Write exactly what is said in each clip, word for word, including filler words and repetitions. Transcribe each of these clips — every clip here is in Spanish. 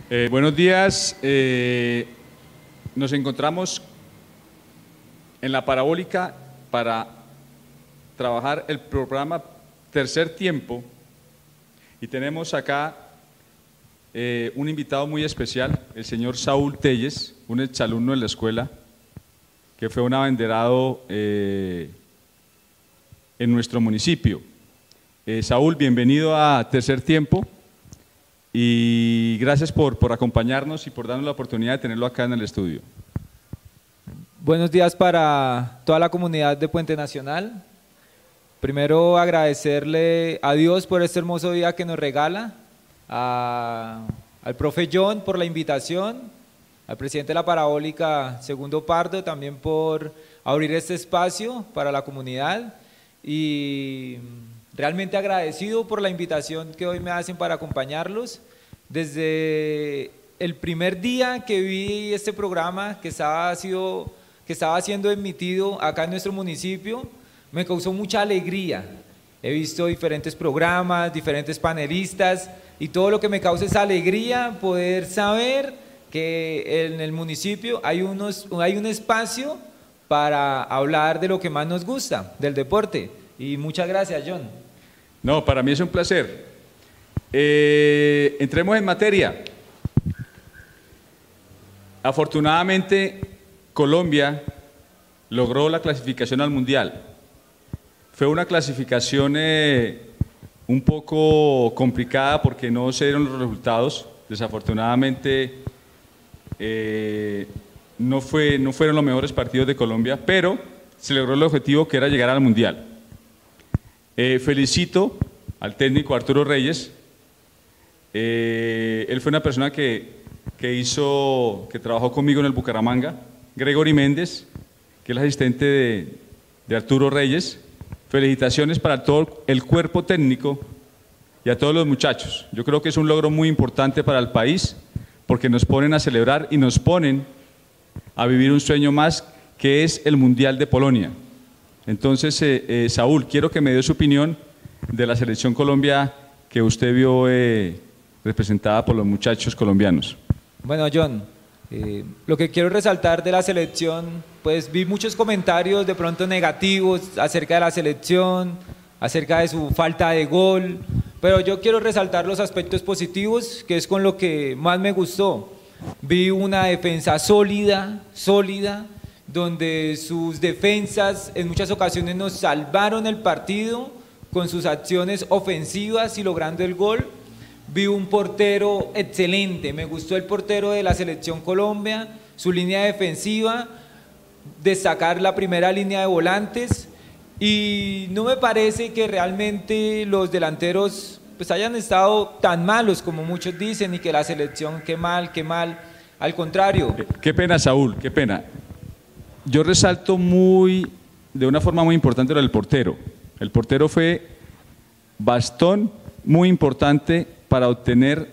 Eh, buenos días. Eh, nos encontramos en la parabólica para trabajar el programa Tercer Tiempo y tenemos acá eh, un invitado muy especial, el señor Saúl Telles, un exalumno de la escuela que fue un abanderado eh, en nuestro municipio. Eh, Saúl, bienvenido a Tercer Tiempo y gracias por, por acompañarnos y por darnos la oportunidad de tenerlo acá en el estudio. Buenos días para toda la comunidad de Puente Nacional. Primero agradecerle a Dios por este hermoso día que nos regala, a, al profe John por la invitación, al presidente de la Parabólica, Segundo Pardo, también por abrir este espacio para la comunidad y realmente agradecido por la invitación que hoy me hacen para acompañarlos. Desde el primer día que vi este programa que estaba, sido, que estaba siendo emitido acá en nuestro municipio, me causó mucha alegría. He visto diferentes programas, diferentes panelistas y todo lo que me causa es alegría poder saber que en el municipio hay, unos, hay un espacio para hablar de lo que más nos gusta, del deporte. Y muchas gracias, John. No, para mí es un placer. Eh, entremos en materia. Afortunadamente, Colombia logró la clasificación al Mundial. Fue una clasificación eh, un poco complicada porque no se dieron los resultados. Desafortunadamente, eh, no, fue, no fueron los mejores partidos de Colombia, pero se logró el objetivo que era llegar al Mundial. Eh, felicito al técnico Arturo Reyes. Eh, él fue una persona que, que hizo, que trabajó conmigo en el Bucaramanga. Gregory Méndez, que es el asistente de, de Arturo Reyes. Felicitaciones para todo el cuerpo técnico y a todos los muchachos. Yo creo que es un logro muy importante para el país porque nos ponen a celebrar y nos ponen a vivir un sueño más que es el Mundial de Polonia. Entonces, eh, eh, Saúl, quiero que me dé su opinión de la selección Colombia que usted vio eh, representada por los muchachos colombianos. Bueno, John, eh, lo que quiero resaltar de la selección, pues vi muchos comentarios de pronto negativos acerca de la selección, acerca de su falta de gol, pero yo quiero resaltar los aspectos positivos, que es con lo que más me gustó. Vi una defensa sólida, sólida, donde sus defensas en muchas ocasiones nos salvaron el partido con sus acciones ofensivas y logrando el gol. Vi un portero excelente, me gustó el portero de la selección Colombia, su línea defensiva, destacar la primera línea de volantes y no me parece que realmente los delanteros pues hayan estado tan malos como muchos dicen y que la selección qué mal, qué mal, al contrario. Qué, qué pena, Saúl, qué pena. Yo resalto muy, de una forma muy importante lo del portero. El portero fue bastón muy importante para obtener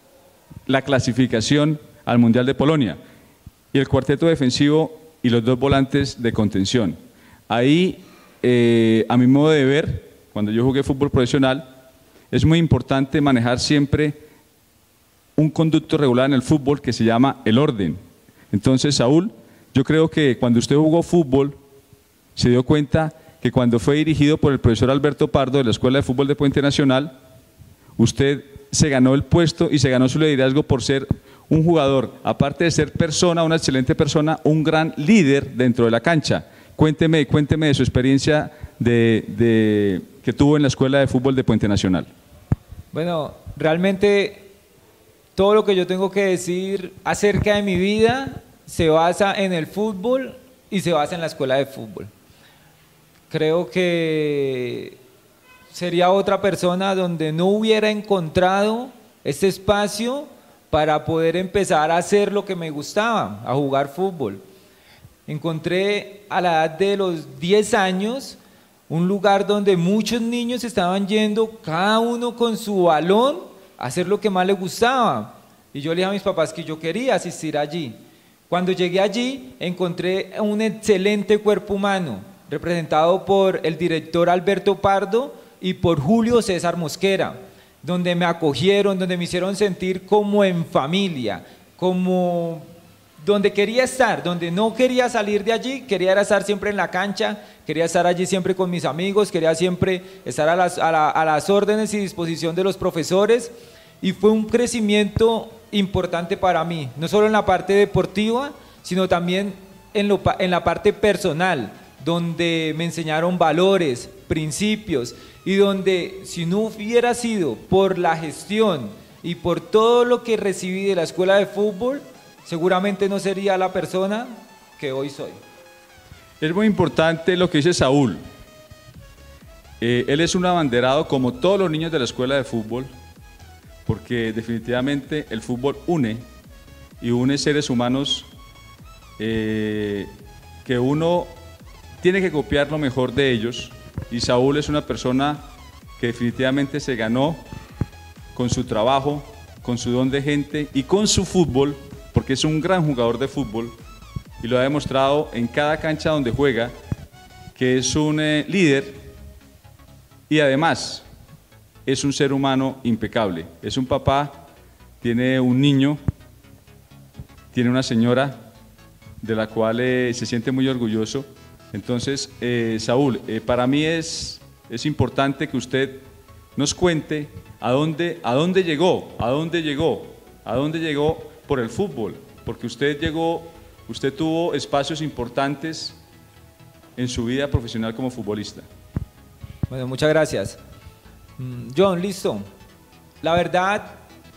la clasificación al Mundial de Polonia. Y el cuarteto defensivo y los dos volantes de contención. Ahí, eh, a mi modo de ver, cuando yo jugué fútbol profesional, es muy importante manejar siempre un conducto regular en el fútbol que se llama el orden. Entonces, Saúl, yo creo que cuando usted jugó fútbol, se dio cuenta que cuando fue dirigido por el profesor Alberto Pardo de la Escuela de Fútbol de Puente Nacional, usted se ganó el puesto y se ganó su liderazgo por ser un jugador, aparte de ser persona, una excelente persona, un gran líder dentro de la cancha. Cuénteme, cuénteme de su experiencia de, de, que tuvo en la Escuela de Fútbol de Puente Nacional. Bueno, realmente todo lo que yo tengo que decir acerca de mi vida se basa en el fútbol y se basa en la escuela de fútbol. Creo que sería otra persona donde no hubiera encontrado este espacio para poder empezar a hacer lo que me gustaba, a jugar fútbol. Encontré a la edad de los diez años un lugar donde muchos niños estaban yendo, cada uno con su balón, a hacer lo que más les gustaba. Y yo le dije a mis papás que yo quería asistir allí. Cuando llegué allí, encontré un excelente cuerpo humano, representado por el director Alberto Pardo y por Julio César Mosquera. donde me acogieron, donde me hicieron sentir como en familia, como donde quería estar, donde no quería salir de allí, quería estar siempre en la cancha, quería estar allí siempre con mis amigos, quería siempre estar a las, a la, a las órdenes y disposición de los profesores, y fue un crecimiento importante para mí, no solo en la parte deportiva, sino también en, lo, en la parte personal, donde me enseñaron valores, principios, y donde si no hubiera sido por la gestión y por todo lo que recibí de la escuela de fútbol, seguramente no sería la persona que hoy soy. Es muy importante lo que dice Saúl. Eh, él es un abanderado como todos los niños de la escuela de fútbol, porque definitivamente el fútbol une y une seres humanos eh, que uno tiene que copiar lo mejor de ellos, y Saúl es una persona que definitivamente se ganó con su trabajo, con su don de gente y con su fútbol, porque es un gran jugador de fútbol y lo ha demostrado en cada cancha donde juega, que es un eh, líder y además es un ser humano impecable. Es un papá, tiene un niño, tiene una señora de la cual eh, se siente muy orgulloso. Entonces, eh, Saúl, eh, para mí es, es importante que usted nos cuente a dónde, a dónde llegó, a dónde llegó, a dónde llegó por el fútbol, porque usted llegó, usted tuvo espacios importantes en su vida profesional como futbolista. Bueno, muchas gracias. John, listo. La verdad,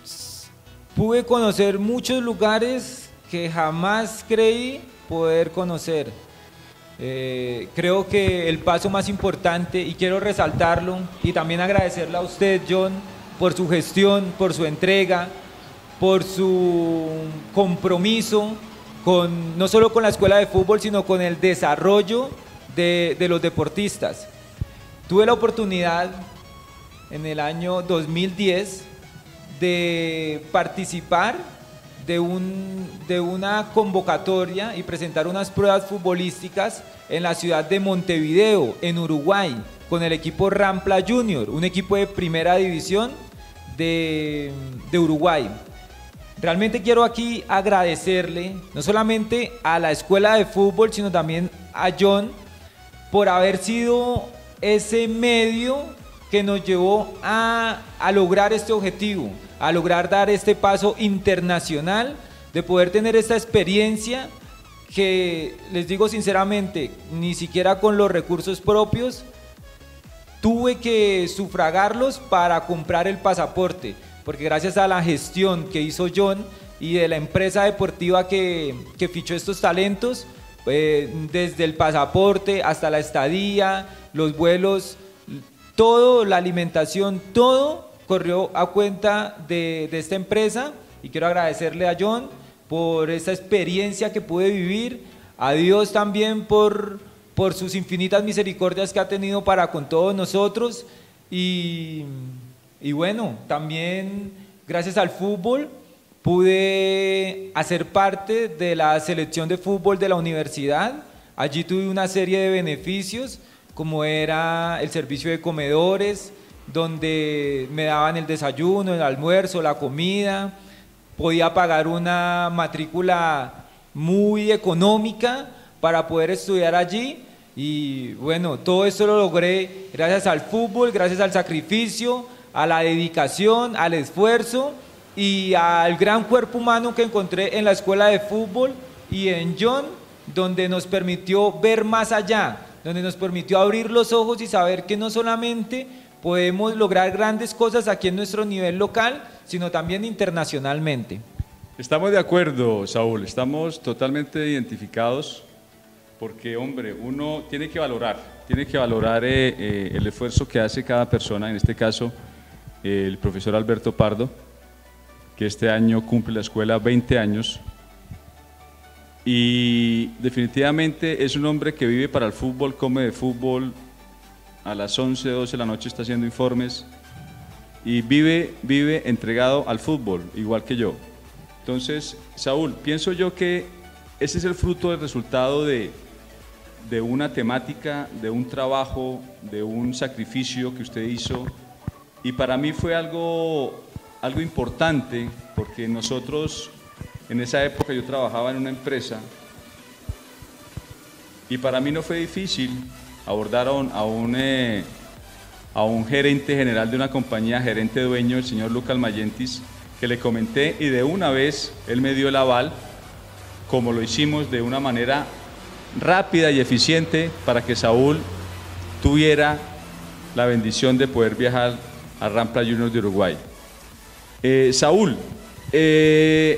pude conocer muchos lugares que jamás creí poder conocer. Eh, creo que el paso más importante, y quiero resaltarlo, y también agradecerle a usted, John, por su gestión, por su entrega, por su compromiso, con, no solo con la escuela de fútbol, sino con el desarrollo de, de los deportistas. Tuve la oportunidad en el año dos mil diez de participar de, un, de una convocatoria y presentar unas pruebas futbolísticas en la ciudad de Montevideo, en Uruguay, con el equipo Rampla Junior, un equipo de primera división de, de Uruguay. Realmente quiero aquí agradecerle no solamente a la escuela de fútbol, sino también a John por haber sido ese medio que nos llevó a, a lograr este objetivo, a lograr dar este paso internacional, de poder tener esta experiencia que, les digo sinceramente, ni siquiera con los recursos propios tuve que sufragarlos para comprar el pasaporte, porque gracias a la gestión que hizo John y de la empresa deportiva que, que fichó estos talentos, eh, desde el pasaporte hasta la estadía, los vuelos, todo, la alimentación, todo corrió a cuenta de, de esta empresa, y quiero agradecerle a John por esta experiencia que pude vivir, a Dios también por, por sus infinitas misericordias que ha tenido para con todos nosotros, y, y bueno, también gracias al fútbol pude hacer parte de la selección de fútbol de la universidad. Allí tuve una serie de beneficios, como era el servicio de comedores, donde me daban el desayuno, el almuerzo, la comida, podía pagar una matrícula muy económica para poder estudiar allí, y bueno, todo esto lo logré gracias al fútbol, gracias al sacrificio, a la dedicación, al esfuerzo y al gran cuerpo humano que encontré en la escuela de fútbol y en John, donde nos permitió ver más allá, donde nos permitió abrir los ojos y saber que no solamente podemos lograr grandes cosas aquí en nuestro nivel local, sino también internacionalmente. Estamos de acuerdo, Saúl, estamos totalmente identificados, porque, hombre, uno tiene que valorar, tiene que valorar eh, eh, el esfuerzo que hace cada persona, en este caso eh, el profesor Alberto Pardo, que este año cumple la escuela veinte años, y definitivamente es un hombre que vive para el fútbol, come de fútbol, a las once, doce de la noche está haciendo informes y vive, vive entregado al fútbol, igual que yo. Entonces, Saúl, pienso yo que ese es el fruto del resultado de, de una temática, de un trabajo, de un sacrificio que usted hizo y para mí fue algo, algo importante, porque nosotros, en esa época yo trabajaba en una empresa, y para mí no fue difícil abordar a un, a un, eh, a un gerente general de una compañía, gerente dueño, el señor Lucas Mayentis, que le comenté, y de una vez él me dio el aval, como lo hicimos de una manera rápida y eficiente para que Saúl tuviera la bendición de poder viajar a Rampla Juniors de Uruguay. Eh, Saúl, eh,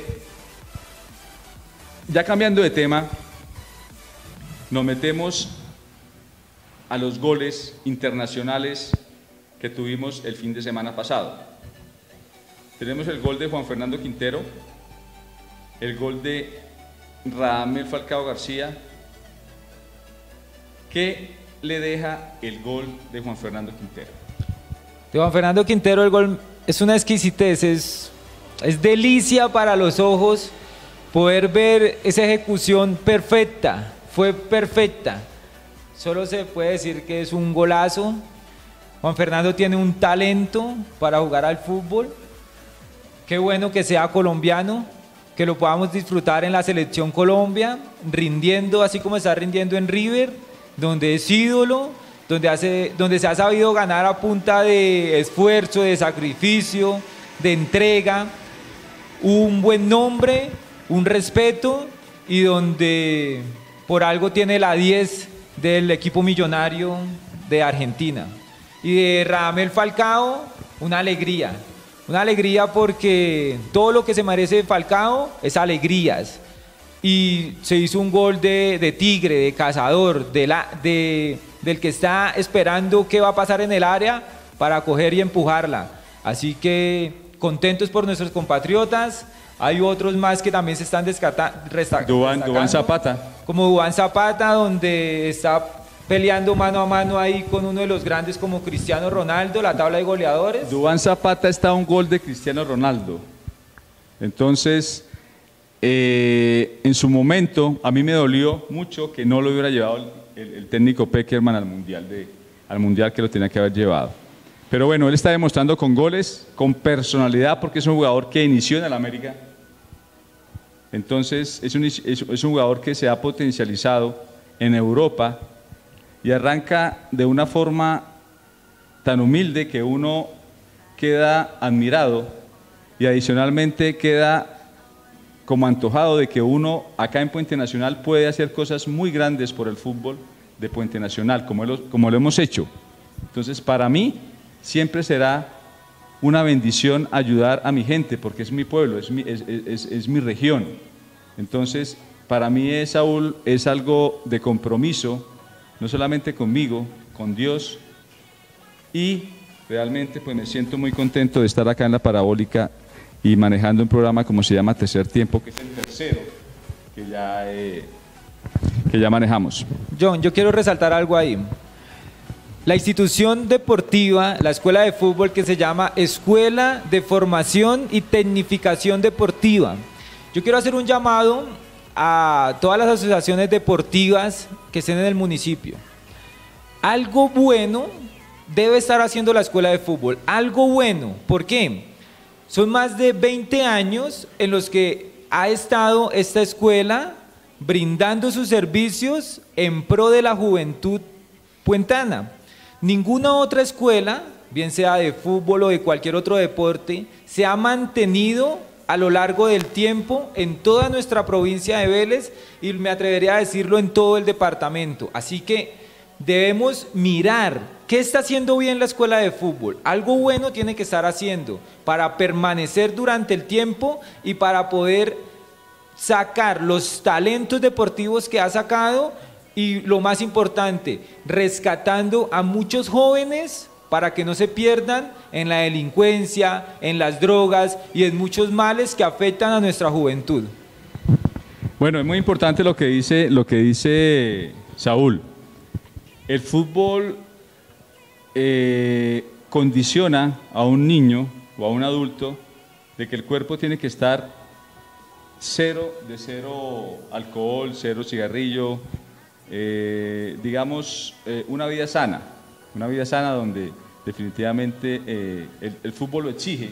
ya cambiando de tema, nos metemos a los goles internacionales que tuvimos el fin de semana pasado. Tenemos el gol de Juan Fernando Quintero, el gol de Radamel Falcao García. ¿Qué le deja el gol de Juan Fernando Quintero? De Juan Fernando Quintero el gol es una exquisitez, es, es delicia para los ojos poder ver esa ejecución perfecta, fue perfecta. Solo se puede decir que es un golazo. Juan Fernando tiene un talento para jugar al fútbol. Qué bueno que sea colombiano, que lo podamos disfrutar en la selección Colombia, rindiendo así como está rindiendo en River, donde es ídolo, donde, hace, donde se ha sabido ganar a punta de esfuerzo, de sacrificio, de entrega, un buen nombre, un respeto, y donde por algo tiene la diez del equipo millonario de Argentina. Y de Radamel Falcao, una alegría, una alegría porque todo lo que se merece Falcao es alegrías. Y se hizo un gol de, de tigre, de cazador, de la, de, del que está esperando qué va a pasar en el área para coger y empujarla. Así que contentos por nuestros compatriotas. Hay otros más que también se están destacando. Duván Zapata. Como Duván Zapata, donde está peleando mano a mano ahí con uno de los grandes como Cristiano Ronaldo, la tabla de goleadores. Duván Zapata está a un gol de Cristiano Ronaldo. Entonces, eh, en su momento, a mí me dolió mucho que no lo hubiera llevado el, el, el técnico Peckerman al mundial, de, al mundial que lo tenía que haber llevado. Pero bueno, él está demostrando con goles, con personalidad, porque es un jugador que inició en el América. Entonces, es un, es, es un jugador que se ha potencializado en Europa y arranca de una forma tan humilde que uno queda admirado y adicionalmente queda como antojado de que uno acá en Puente Nacional puede hacer cosas muy grandes por el fútbol de Puente Nacional, como lo, como lo hemos hecho. Entonces, para mí, siempre será una bendición ayudar a mi gente, porque es mi pueblo, es mi, es, es, es mi región. Entonces, para mí, es, Saúl, es algo de compromiso, no solamente conmigo, con Dios, y realmente pues me siento muy contento de estar acá en la Parabólica y manejando un programa como se llama Tercer Tiempo, que es el tercero que ya, eh, que ya manejamos. John, yo quiero resaltar algo ahí. La institución deportiva, la escuela de fútbol que se llama Escuela de Formación y Tecnificación Deportiva. Yo quiero hacer un llamado a todas las asociaciones deportivas que estén en el municipio. Algo bueno debe estar haciendo la escuela de fútbol, algo bueno. ¿Por qué? Son más de veinte años en los que ha estado esta escuela brindando sus servicios en pro de la juventud puentana. Ninguna otra escuela, bien sea de fútbol o de cualquier otro deporte, se ha mantenido a lo largo del tiempo en toda nuestra provincia de Vélez y me atrevería a decirlo en todo el departamento. Así que debemos mirar qué está haciendo bien la escuela de fútbol. Algo bueno tiene que estar haciendo para permanecer durante el tiempo y para poder sacar los talentos deportivos que ha sacado y lo más importante, rescatando a muchos jóvenes para que no se pierdan en la delincuencia, en las drogas y en muchos males que afectan a nuestra juventud. Bueno, es muy importante lo que dice, lo que dice Saúl. El fútbol eh, condiciona a un niño o a un adulto de que el cuerpo tiene que estar cero, de cero alcohol, cero cigarrillo, eh, digamos, eh, una vida sana, una vida sana donde definitivamente eh, el, el fútbol lo exige,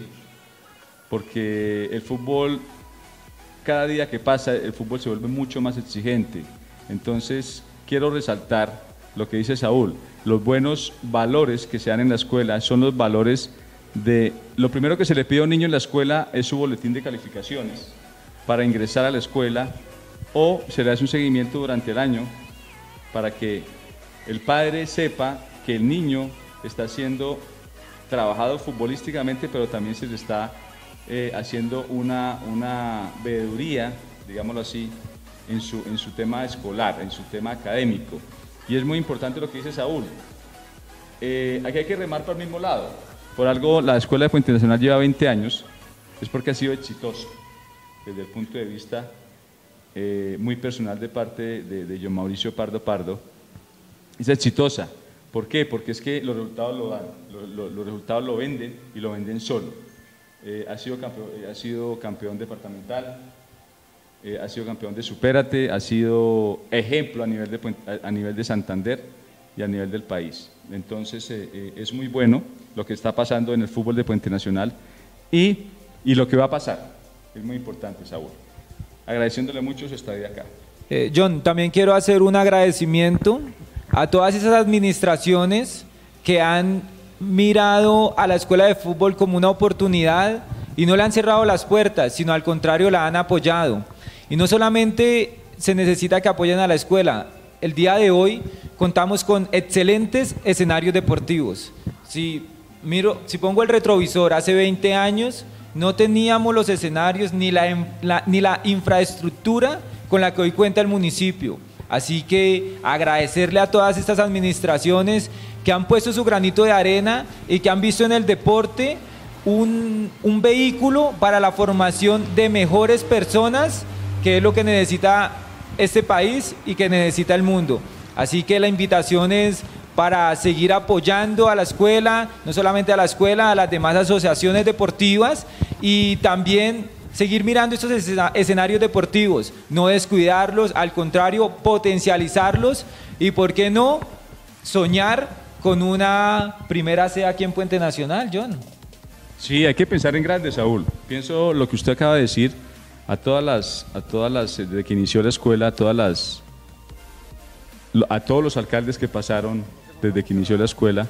porque el fútbol, cada día que pasa, el fútbol se vuelve mucho más exigente. Entonces, quiero resaltar lo que dice Saúl, los buenos valores que se dan en la escuela son los valores de, lo primero que se le pide a un niño en la escuela es su boletín de calificaciones para ingresar a la escuela, o se le hace un seguimiento durante el año para que el padre sepa que el niño está siendo trabajado futbolísticamente, pero también se le está eh, haciendo una, una veeduría, digámoslo así, en su, en su tema escolar, en su tema académico. Y es muy importante lo que dice Saúl. Eh, aquí hay que remar para el mismo lado. Por algo la Escuela de Puente Nacional lleva veinte años, es porque ha sido exitoso desde el punto de vista eh, muy personal de parte de, de John Mauricio Pardo Pardo. Es exitosa. ¿Por qué? Porque es que los resultados lo dan, lo, lo, los resultados lo venden y lo venden solo. Eh, ha, sido campeón, eh, ha sido campeón departamental, eh, ha sido campeón de Supérate, ha sido ejemplo a nivel de, a, a nivel de Santander y a nivel del país. Entonces eh, eh, es muy bueno lo que está pasando en el fútbol de Puente Nacional y, y lo que va a pasar. Es muy importante, Saúl. Agradeciéndole mucho su estadía acá. Eh, John, también quiero hacer un agradecimiento a todas esas administraciones que han mirado a la escuela de fútbol como una oportunidad y no le han cerrado las puertas, sino al contrario la han apoyado. Y no solamente se necesita que apoyen a la escuela, el día de hoy contamos con excelentes escenarios deportivos. Si, miro, si pongo el retrovisor, hace veinte años no teníamos los escenarios ni la, la, ni la infraestructura con la que hoy cuenta el municipio. Así que agradecerle a todas estas administraciones que han puesto su granito de arena y que han visto en el deporte un, un vehículo para la formación de mejores personas, que es lo que necesita este país y que necesita el mundo. Así que la invitación es para seguir apoyando a la escuela, no solamente a la escuela, a las demás asociaciones deportivas, y también seguir mirando estos escenarios deportivos, no descuidarlos, al contrario, potencializarlos y, ¿por qué no?, soñar con una primera C aquí en Puente Nacional, John. Sí, hay que pensar en grande, Saúl. Pienso lo que usted acaba de decir, a todas las, a todas las, desde que inició la escuela, a todas las, a todos los alcaldes que pasaron desde que inició la escuela,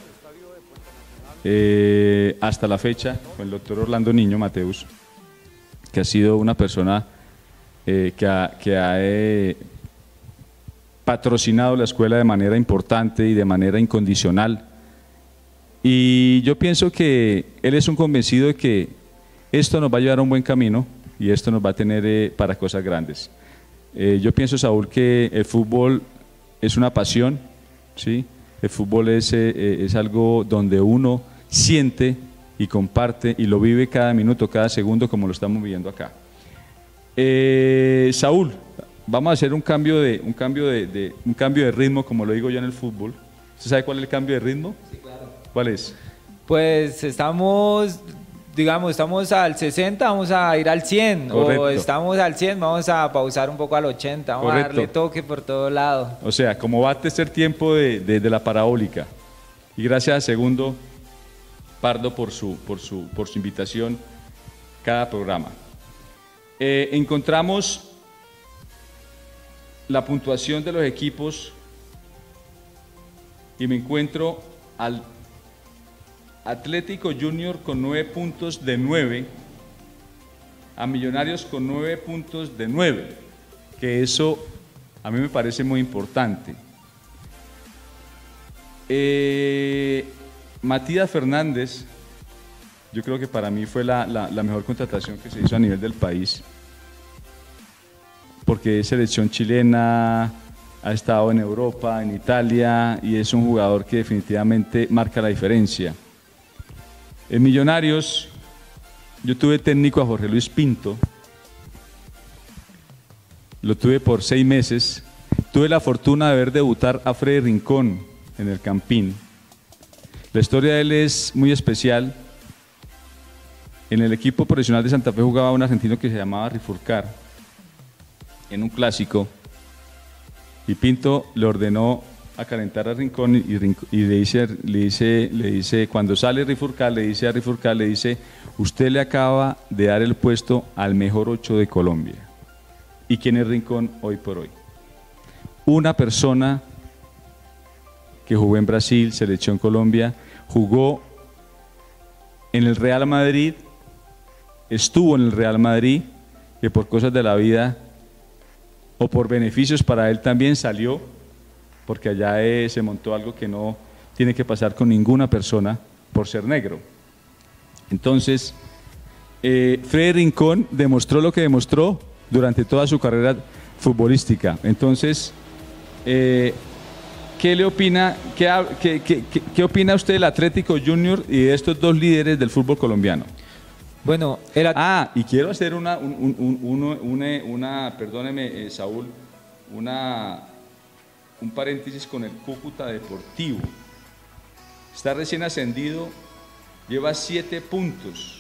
eh, hasta la fecha, con el doctor Orlando Niño Mateus, que ha sido una persona eh, que ha, que ha eh, patrocinado la escuela de manera importante y de manera incondicional. Y yo pienso que él es un convencido de que esto nos va a llevar a un buen camino y esto nos va a tener eh, para cosas grandes. Eh, yo pienso, Saúl, que el fútbol es una pasión, ¿sí? El fútbol es, eh, es algo donde uno siente y comparte y lo vive cada minuto, cada segundo, como lo estamos viviendo acá. Eh, Saúl, vamos a hacer un cambio de, un cambio de, de, un cambio de ritmo, como lo digo yo en el fútbol. ¿Usted sabe cuál es el cambio de ritmo? Sí, claro. ¿Cuál es? Pues estamos, digamos, estamos al sesenta, vamos a ir al cien. Correcto. O estamos al cien, vamos a pausar un poco al ochenta, vamos Correcto. a darle toque por todo lado. O sea, como va a tercer tiempo de, de, de la parabólica. Y gracias a Segundo Pardo por su, por su, por su invitación cada programa. Eh, encontramos la puntuación de los equipos y me encuentro al Atlético Junior con nueve puntos de nueve, a Millonarios con nueve puntos de nueve, que eso a mí me parece muy importante. Eh, Matías Fernández, yo creo que para mí fue la, la, la mejor contratación que se hizo a nivel del país, porque es selección chilena, ha estado en Europa, en Italia, y es un jugador que definitivamente marca la diferencia. En Millonarios, yo tuve técnico a Jorge Luis Pinto, lo tuve por seis meses, tuve la fortuna de ver debutar a Freddy Rincón en el Campín. La historia de él es muy especial. En el equipo profesional de Santa Fe jugaba un argentino que se llamaba Rifurcar, en un clásico, y Pinto le ordenó a calentar a Rincón y, Rincón, y le, dice, le, dice, le dice, cuando sale Rifurcal, le dice a Rifurcal, le dice, usted le acaba de dar el puesto al mejor ocho de Colombia. ¿Y quién es Rincón hoy por hoy? Una persona que jugó en Brasil, selección Colombia, jugó en el Real Madrid, estuvo en el Real Madrid, que por cosas de la vida o por beneficios para él también salió, porque allá eh, se montó algo que no tiene que pasar con ninguna persona por ser negro. Entonces, eh, Freddy Rincón demostró lo que demostró durante toda su carrera futbolística. Entonces, eh, ¿qué le opina, qué, qué, qué, qué, qué opina usted del Atlético Junior y de estos dos líderes del fútbol colombiano? Bueno, el ah, y quiero hacer una, un, un, un, una, una, una, perdóneme, eh, Saúl, una, un paréntesis con el Cúcuta Deportivo. Está recién ascendido, lleva siete puntos.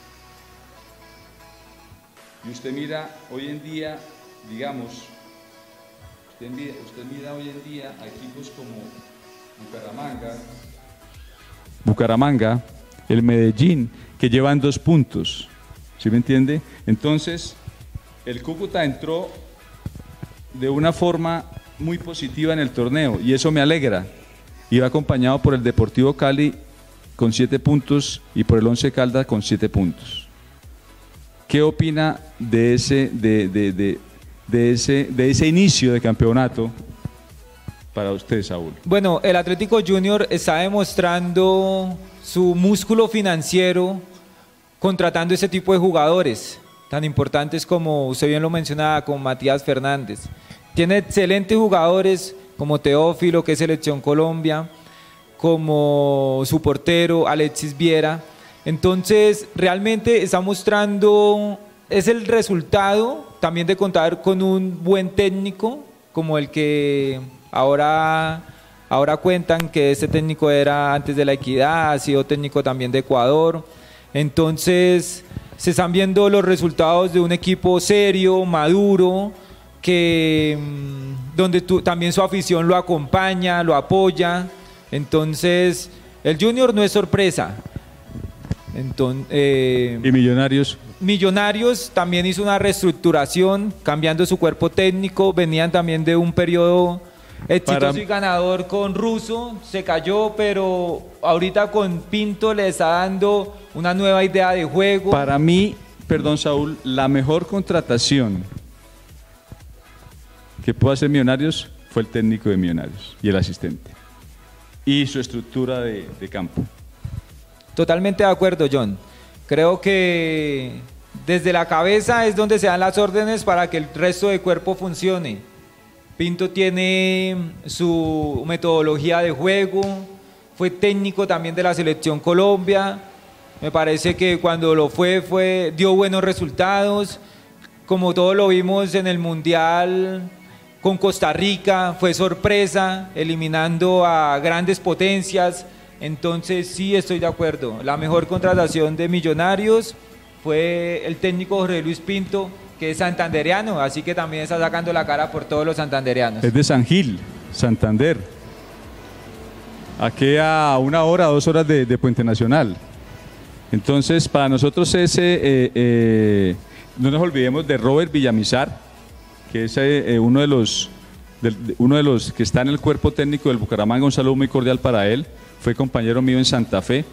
Y usted mira, hoy en día, digamos, usted mira, usted mira hoy en día a equipos como Bucaramanga, Bucaramanga, el Medellín, que llevan dos puntos, ¿sí me entiende? Entonces, el Cúcuta entró de una forma muy positiva en el torneo y eso me alegra. Iba acompañado por el Deportivo Cali con siete puntos y por el Once Caldas con siete puntos. ¿Qué opina de ese, de, de, de, de ese, de ese inicio de campeonato para usted, Saúl? Bueno, el Atlético Junior está demostrando su músculo financiero contratando ese tipo de jugadores tan importantes como usted bien lo mencionaba, como Matías Fernández. Tiene excelentes jugadores como Teófilo, que es Selección Colombia, como su portero Alexis Viera. Entonces realmente está mostrando, es el resultado también de contar con un buen técnico como el que ahora, ahora cuentan que ese técnico era antes de La Equidad, ha sido técnico también de Ecuador. Entonces se están viendo los resultados de un equipo serio, maduro, que donde tú, también su afición lo acompaña, lo apoya. Entonces el Junior no es sorpresa. Entonces, eh, ¿y Millonarios? Millonarios también hizo una reestructuración, cambiando su cuerpo técnico. Venían también de un periodo exitoso Para... y ganador con Russo, se cayó, pero ahorita con Pinto le está dando una nueva idea de juego. Para mí, perdón Saúl, la mejor contratación que pudo hacer Millonarios fue el técnico de Millonarios y el asistente y su estructura de, de campo. Totalmente de acuerdo, John. Creo que desde la cabeza es donde se dan las órdenes para que el resto del cuerpo funcione. Pinto tiene su metodología de juego, fue técnico también de la Selección Colombia. Me parece que cuando lo fue, fue dio buenos resultados. Como todos lo vimos en el Mundial con Costa Rica, fue sorpresa, eliminando a grandes potencias. Entonces sí estoy de acuerdo, la mejor contratación de Millonarios fue el técnico Jorge Luis Pinto, que es santandereano, así que también está sacando la cara por todos los santandereanos. Es de San Gil, Santander, aquí a una hora, dos horas de, de Puente Nacional. Entonces para nosotros ese, eh, eh, no nos olvidemos de Robert Villamizar, que es eh, uno, de los, de, de, uno de los que está en el cuerpo técnico del Bucaramanga, un saludo muy cordial para él. Fue compañero mío en Santa Fe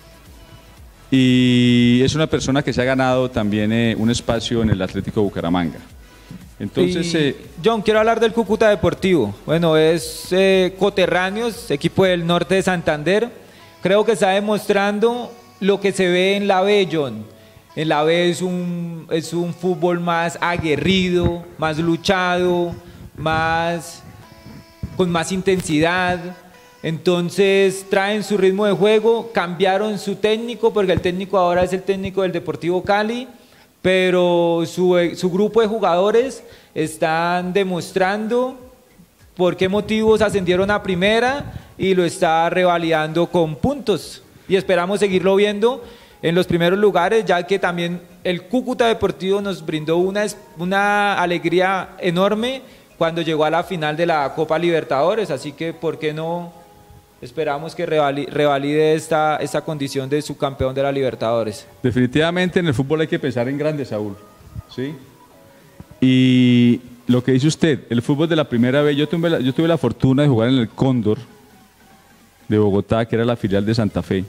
y es una persona que se ha ganado también eh, un espacio en el Atlético Bucaramanga. Entonces, y, eh, John, quiero hablar del Cúcuta Deportivo. Bueno, es eh, coterráneos, equipo del norte de Santander. Creo que está demostrando lo que se ve en la B, John. En la B es un, es un fútbol más aguerrido, más luchado, más, con más intensidad. Entonces traen su ritmo de juego, cambiaron su técnico porque el técnico ahora es el técnico del Deportivo Cali, pero su, su grupo de jugadores están demostrando por qué motivos ascendieron a primera y lo está revalidando con puntos y esperamos seguirlo viendo en los primeros lugares, ya que también el Cúcuta Deportivo nos brindó una, una alegría enorme cuando llegó a la final de la Copa Libertadores, así que ¿por qué no esperamos que revali- revalide esta, esta condición de subcampeón de la Libertadores? Definitivamente en el fútbol hay que pensar en grande, Saúl, ¿sí? Y lo que dice usted, el fútbol de la primera vez, yo tuve la, yo tuve la fortuna de jugar en el Cóndor de Bogotá, que era la filial de Santa Fe.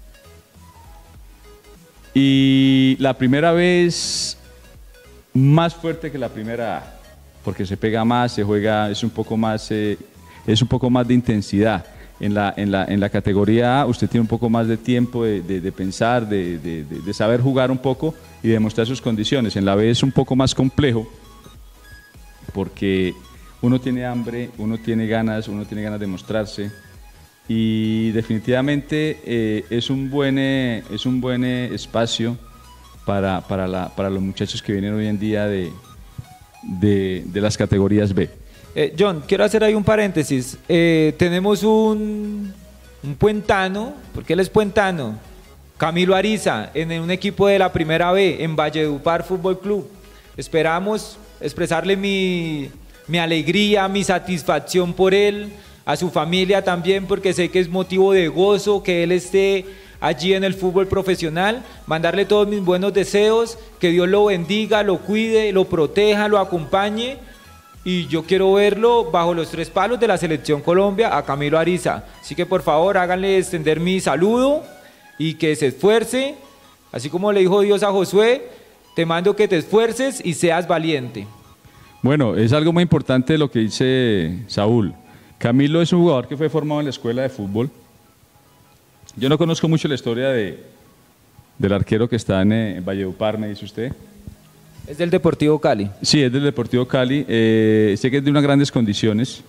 Y la primera vez más fuerte que la primera A, porque se pega más, se juega, es un poco más, eh, es un poco más de intensidad. En la, en, la, en la categoría A usted tiene un poco más de tiempo de, de, de pensar, de, de, de, de saber jugar un poco y demostrar sus condiciones. En la B es un poco más complejo porque uno tiene hambre, uno tiene ganas, uno tiene ganas de mostrarse y definitivamente eh, es un buen, eh, es un buen eh, espacio para, para, la, para los muchachos que vienen hoy en día de, de, de las categorías B. Eh, John, quiero hacer ahí un paréntesis. Eh, tenemos un, un puentano, porque él es puentano, Camilo Ariza, en un equipo de la primera B, en Valledupar Fútbol Club. Esperamos expresarle mi, mi alegría, mi satisfacción por él, a su familia también, porque sé que es motivo de gozo que él esté allí en el fútbol profesional. Mandarle todos mis buenos deseos, que Dios lo bendiga, lo cuide, lo proteja, lo acompañe. Y yo quiero verlo bajo los tres palos de la Selección Colombia a Camilo Ariza. Así que por favor háganle extender mi saludo y que se esfuerce. Así como le dijo Dios a Josué, te mando que te esfuerces y seas valiente. Bueno, es algo muy importante lo que dice Saúl. Camilo es un jugador que fue formado en la escuela de fútbol. Yo no conozco mucho la historia de, del arquero que está en, en Valledupar, me dice usted. Es del Deportivo Cali. Sí, es del Deportivo Cali. Eh, sé que es de unas grandes condiciones.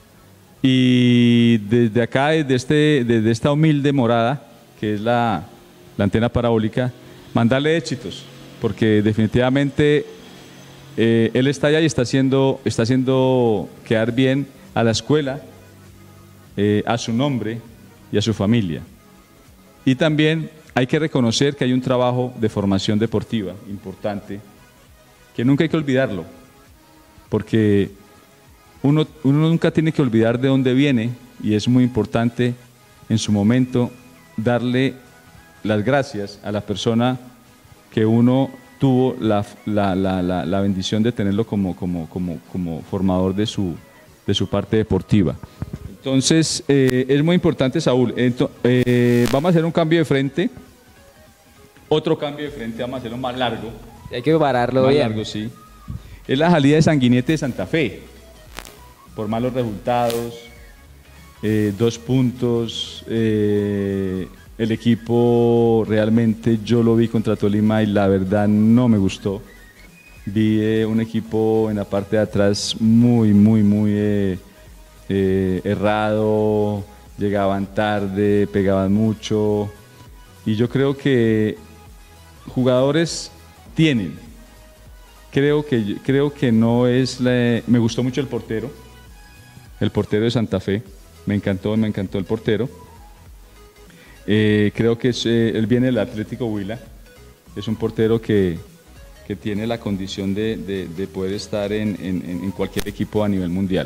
Y desde acá, desde, este, desde esta humilde morada, que es la, la antena parabólica, mandarle éxitos, porque definitivamente eh, él está allá y está haciendo, está haciendo quedar bien a la escuela, eh, a su nombre y a su familia. Y también hay que reconocer que hay un trabajo de formación deportiva importante, que nunca hay que olvidarlo, porque uno, uno nunca tiene que olvidar de dónde viene y es muy importante en su momento darle las gracias a la persona que uno tuvo la, la, la, la, la bendición de tenerlo como, como, como, como formador de su, de su parte deportiva. Entonces, eh, es muy importante, Saúl. Ento, eh, vamos a hacer un cambio de frente, otro cambio de frente, vamos a hacerlo más largo. Hay que pararlo Más bien. largo, sí. Es la salida de Sanguinete de Santa Fe, por malos resultados, eh, dos puntos, eh, el equipo realmente yo lo vi contra Tolima y la verdad no me gustó. Vi eh, un equipo en la parte de atrás muy, muy, muy eh, eh, errado, llegaban tarde, pegaban mucho y yo creo que jugadores tienen. Creo que, creo que no es la... Me gustó mucho el portero, el portero de Santa Fe, me encantó, me encantó el portero. Eh, creo que es, eh, él viene del Atlético Huila, es un portero que, que tiene la condición de, de, de poder estar en, en, en cualquier equipo a nivel mundial.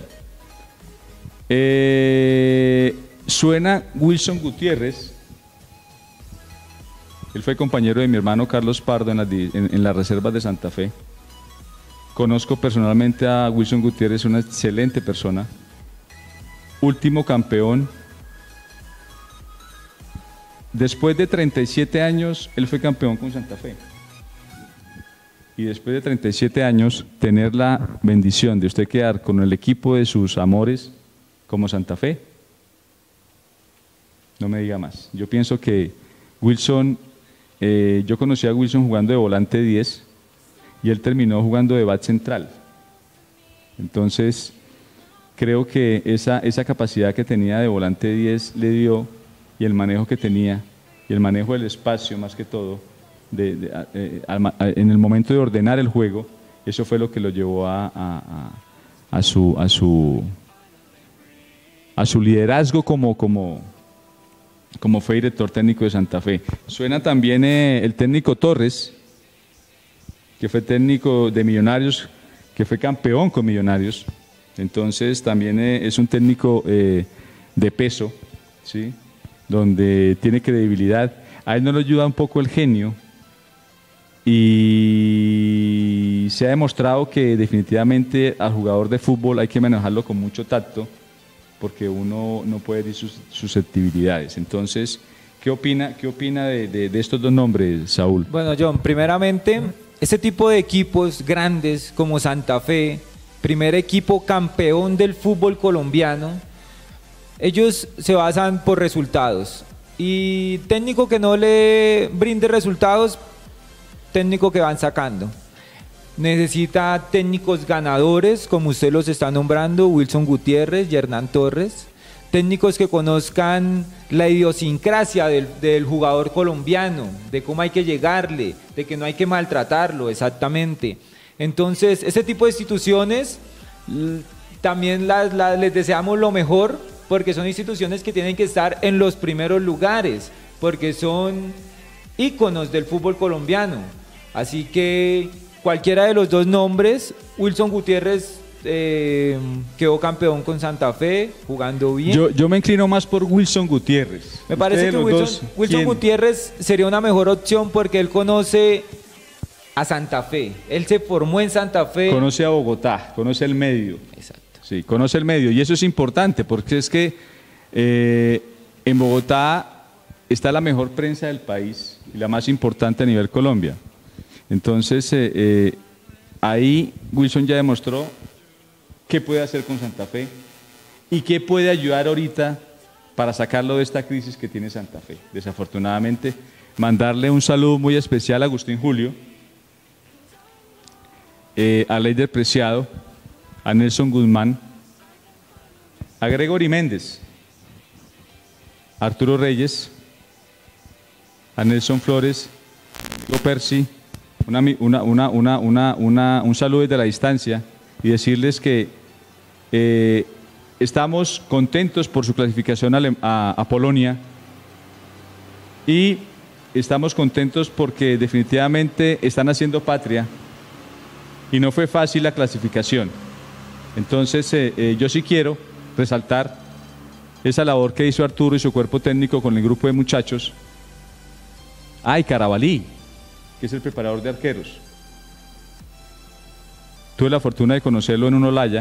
Eh, suena Wilson Gutiérrez. Él fue compañero de mi hermano Carlos Pardo en las, en, en las reservas de Santa Fe. Conozco personalmente a Wilson Gutiérrez, una excelente persona. Último campeón. Después de treinta y siete años, él fue campeón con Santa Fe. Y después de treinta y siete años, tener la bendición de usted quedar con el equipo de sus amores como Santa Fe, no me diga más. Yo pienso que Wilson... Eh, yo conocí a Wilson jugando de volante diez y él terminó jugando de back central. Entonces, creo que esa, esa capacidad que tenía de volante diez le dio, y el manejo que tenía, y el manejo del espacio más que todo, de, de, eh, a, a, en el momento de ordenar el juego, eso fue lo que lo llevó a, a, a, a, su, a, su, a su liderazgo como... como como fue director técnico de Santa Fe. Suena también eh, el técnico Torres, que fue técnico de Millonarios, que fue campeón con Millonarios. Entonces también eh, es un técnico eh, de peso, ¿sí? Donde tiene credibilidad. A él no le ayuda un poco el genio y se ha demostrado que definitivamente al jugador de fútbol hay que manejarlo con mucho tacto porque uno no puede herir sus susceptibilidades. Entonces, ¿qué opina, qué opina de, de, de estos dos nombres, Saúl? Bueno, John, primeramente, este tipo de equipos grandes como Santa Fe, primer equipo campeón del fútbol colombiano, ellos se basan por resultados. Y técnico que no le brinde resultados, técnico que van sacando. Necesita técnicos ganadores, como usted los está nombrando, Wilson Gutiérrez y Hernán Torres. Técnicos que conozcan la idiosincrasia del, del jugador colombiano, de cómo hay que llegarle, de que no hay que maltratarlo, exactamente. Entonces, ese tipo de instituciones también las, las, les deseamos lo mejor, porque son instituciones que tienen que estar en los primeros lugares, porque son íconos del fútbol colombiano. Así que cualquiera de los dos nombres, Wilson Gutiérrez eh, quedó campeón con Santa Fe, jugando bien. Yo, yo me inclino más por Wilson Gutiérrez. Me parece que Wilson, dos, Wilson Gutiérrez sería una mejor opción porque él conoce a Santa Fe. Él se formó en Santa Fe. Conoce a Bogotá, conoce el medio. Exacto. Sí, conoce el medio y eso es importante porque es que eh, en Bogotá está la mejor prensa del país y la más importante a nivel Colombia. Entonces eh, eh, ahí Wilson ya demostró qué puede hacer con Santa Fe y qué puede ayudar ahorita para sacarlo de esta crisis que tiene Santa Fe. Desafortunadamente, mandarle un saludo muy especial a Agustín Julio, eh, a Leider Preciado, a Nelson Guzmán, a Gregory Méndez, a Arturo Reyes, a Nelson Flores, a Percy, una, una, una, una, una, una, un saludo desde la distancia y decirles que eh, estamos contentos por su clasificación a, a, a Polonia y estamos contentos porque definitivamente están haciendo patria y no fue fácil la clasificación. Entonces, eh, eh, yo sí quiero resaltar esa labor que hizo Arturo y su cuerpo técnico con el grupo de muchachos. Ay, Carabalí, que es el preparador de arqueros. Tuve la fortuna de conocerlo en un Olaya.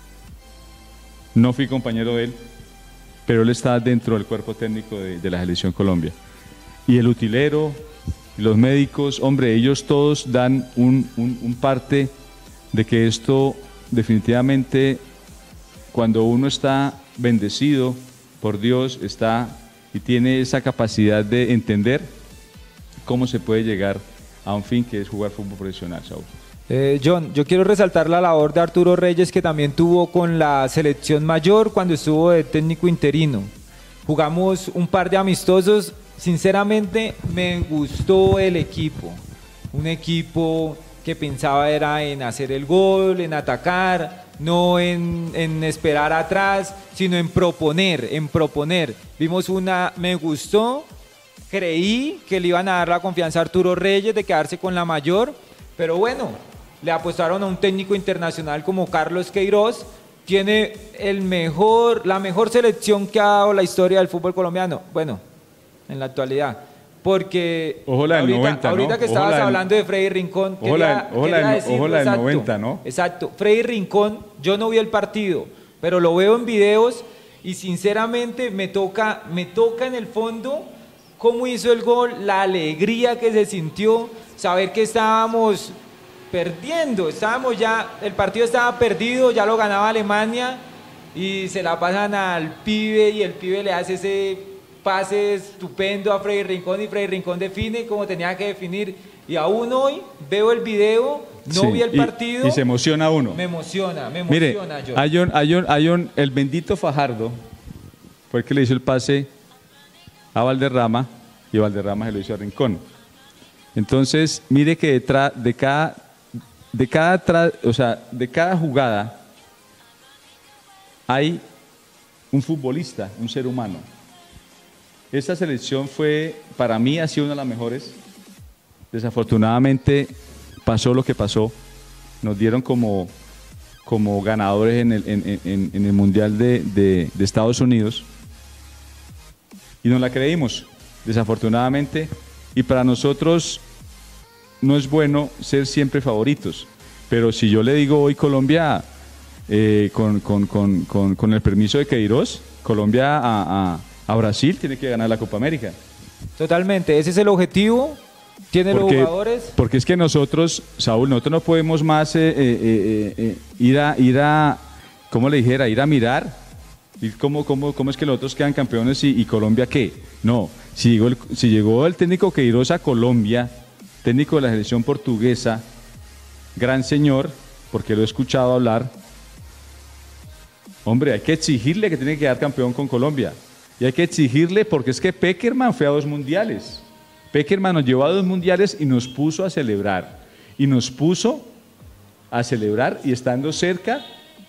No fui compañero de él, pero él está dentro del cuerpo técnico de, de la Selección Colombia. Y el utilero, los médicos, hombre, ellos todos dan un, un, un parte de que esto... Definitivamente, cuando uno está bendecido por Dios, está y tiene esa capacidad de entender cómo se puede llegar a un fin que es jugar fútbol profesional, Saúl. Eh, John, yo quiero resaltar la labor de Arturo Reyes que también tuvo con la selección mayor cuando estuvo de técnico interino. Jugamos un par de amistosos, sinceramente me gustó el equipo, un equipo que pensaba era en hacer el gol, en atacar, no en, en esperar atrás, sino en proponer, en proponer. Vimos una, me gustó, creí que le iban a dar la confianza a Arturo Reyes de quedarse con la mayor, pero bueno, le apostaron a un técnico internacional como Carlos Queiroz, tiene el mejor, la mejor selección que ha dado la historia del fútbol colombiano, bueno, en la actualidad. Porque ojalá ahorita, el noventa, ahorita ¿no? que estabas Ojalá hablando de Freddy Rincón, ojalá, quería, ojalá, quería decirlo, ojalá el exacto, noventa, ¿no? Exacto, Freddy Rincón, yo no vi el partido, pero lo veo en videos y sinceramente me toca, me toca en el fondo cómo hizo el gol, la alegría que se sintió, saber que estábamos perdiendo, estábamos ya, el partido estaba perdido, ya lo ganaba Alemania y se la pasan al pibe y el pibe le hace ese pase estupendo a Freddy Rincón y Freddy Rincón define como tenía que definir y aún hoy veo el video, no sí, vi el y, partido y se emociona uno. me emociona, me Mire, emociona yo. hay un, hay un, hay un, el bendito Fajardo fue el que le hizo el pase a Valderrama y Valderrama se lo hizo a Rincón. Entonces mire que detrás de cada de cada tra, o sea, de cada jugada hay un futbolista, un ser humano. Esta selección fue, para mí, ha sido una de las mejores. Desafortunadamente pasó lo que pasó. Nos dieron como, como ganadores en el, en, en, en el Mundial de, de, de Estados Unidos y no la creímos, desafortunadamente, y para nosotros no es bueno ser siempre favoritos, pero si yo le digo hoy Colombia, eh, con, con, con, con, con el permiso de Queiroz, Colombia a, a, a Brasil tiene que ganar la Copa América. Totalmente, ese es el objetivo, tiene porque, los jugadores. Porque es que nosotros, Saúl, nosotros no podemos más eh, eh, eh, eh, ir a, ir a, ¿cómo le dijera? Ir a mirar, ir cómo, cómo, cómo es que los otros quedan campeones y, y Colombia qué. No, si llegó, el, si llegó el técnico Queiroz a Colombia, técnico de la selección portuguesa, gran señor, porque lo he escuchado hablar, hombre, hay que exigirle que tiene que quedar campeón con Colombia. Y hay que exigirle porque es que Pekerman fue a dos mundiales. Pekerman nos llevó a dos mundiales y nos puso a celebrar. Y nos puso a celebrar y estando cerca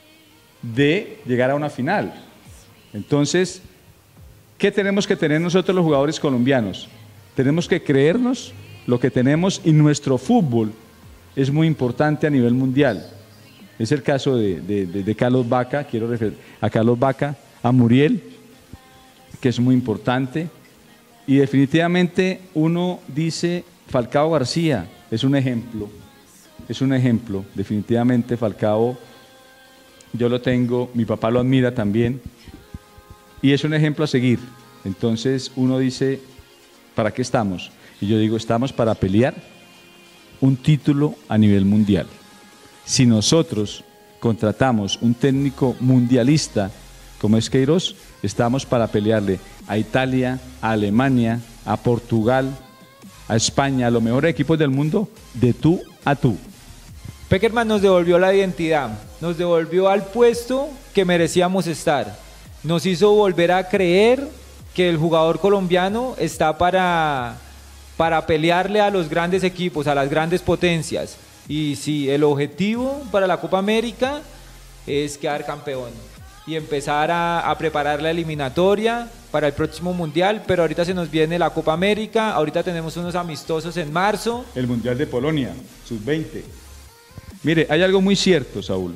de llegar a una final. Entonces, ¿qué tenemos que tener nosotros los jugadores colombianos? Tenemos que creernos lo que tenemos y nuestro fútbol es muy importante a nivel mundial. Es el caso de, de, de, de Carlos Vaca, quiero referir a Carlos Vaca, a Muriel, que es muy importante, y definitivamente uno dice Falcao García, es un ejemplo, es un ejemplo, definitivamente Falcao, yo lo tengo, mi papá lo admira también, y es un ejemplo a seguir. Entonces uno dice, ¿para qué estamos? Y yo digo, estamos para pelear un título a nivel mundial. Si nosotros contratamos un técnico mundialista como es Queiroz, estamos para pelearle a Italia, a Alemania, a Portugal, a España, a los mejores equipos del mundo, de tú a tú. Pekerman nos devolvió la identidad, nos devolvió al puesto que merecíamos estar, nos hizo volver a creer que el jugador colombiano está para, para pelearle a los grandes equipos, a las grandes potencias. Y sí, el objetivo para la Copa América es quedar campeón y empezar a, a preparar la eliminatoria para el próximo Mundial, pero ahorita se nos viene la Copa América, ahorita tenemos unos amistosos en marzo. El Mundial de Polonia, sub veinte. Mire, hay algo muy cierto, Saúl.